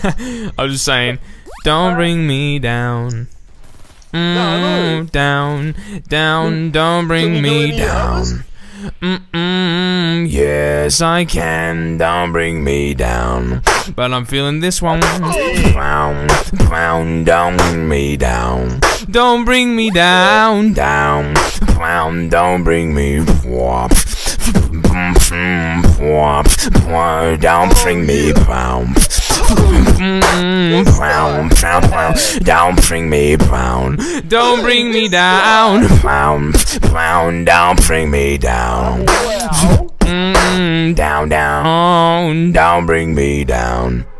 I was just saying, don't bring me down. Down, down, don't bring me down. Yes, I can, don't bring me down. But I'm feeling this one. Don't bring me down. Don't bring me down, down. Don't bring me down. Don't bring me down. Don't bring me down. Don't bring me down. Don't bring me down. Down, down. Don't bring me down.